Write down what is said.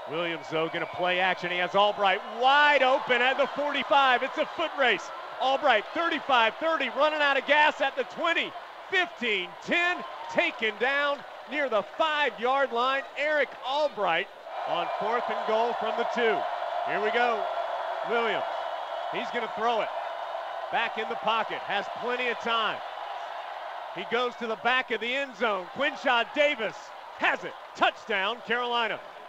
Williams, though, going to play action. He has Albright wide open at the 45. It's a foot race. Albright, 35, 30, running out of gas at the 20, 15, 10, taken down near the 5-yard line. Eric Albright on 4th and goal from the 2. Here we go. Williams, he's going to throw it. Back in the pocket, has plenty of time. He goes to the back of the end zone. Quinshad Davis has it. Touchdown, Carolina.